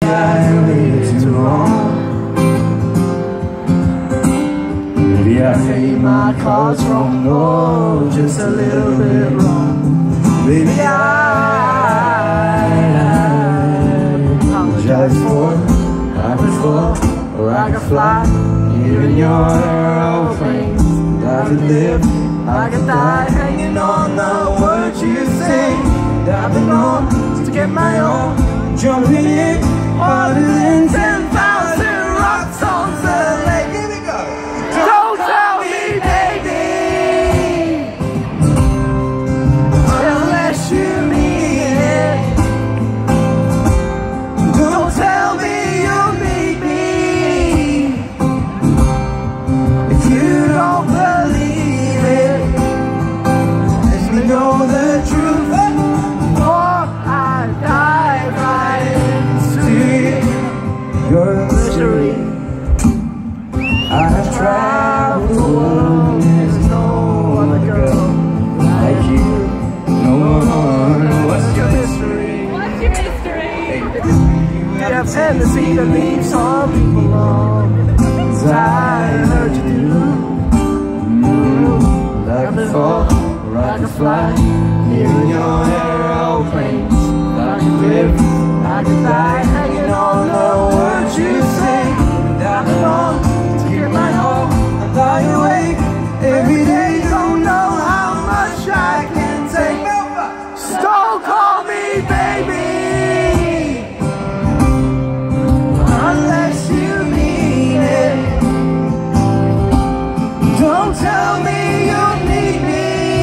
I waited too long. Maybe I played my cards wrong, oh, just a little bit wrong. Maybe I apologize for I could fall or I could fly here in your aeroplane. I could live, I could die, hanging on the words you sing. I've been on to get my own, jumping in harder than 10,000 rocks on the lake. Here we go. Don't tell me, baby, unless you mean it. Don't tell me you'll meet me if you don't believe it. Let me know the truth. You're a mystery. I have traveled the world, there's no other girl like you. No one. What's your mystery? What's your mystery? You have a tendency to leave some people alone, as I heard you do. Like a fall or I could fly here in your aeroplanes. I could live, I could die, hanging on the words you say. And I've been on to get my home. I lie awake every day, don't know how much I can take. So don't call me baby unless you mean it. Don't tell me you'll need me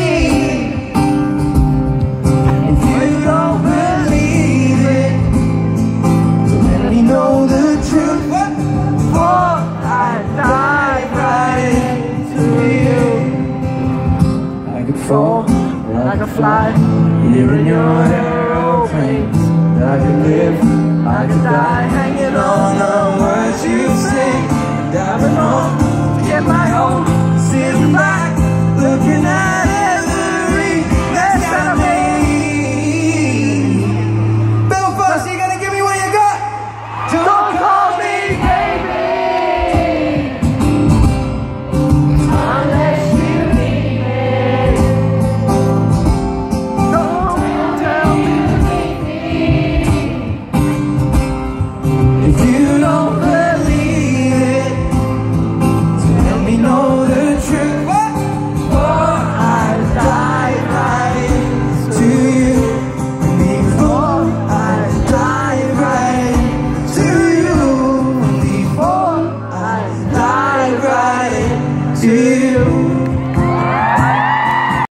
if you don't believe it. So let me know the truth before I dive right into you. I could fall or I could fly here in your aeroplanes. I could live, I could die, hanging on the words you sing. And I've been on to get my own, sitting back, looking at every mess I made. Belfast, you gonna give me what you got? Don't call me baby unless you need me. Don't tell me if you don't believe it. So let me know the truth before I dive right into you. Before I dive right into you. Before I dive right into you.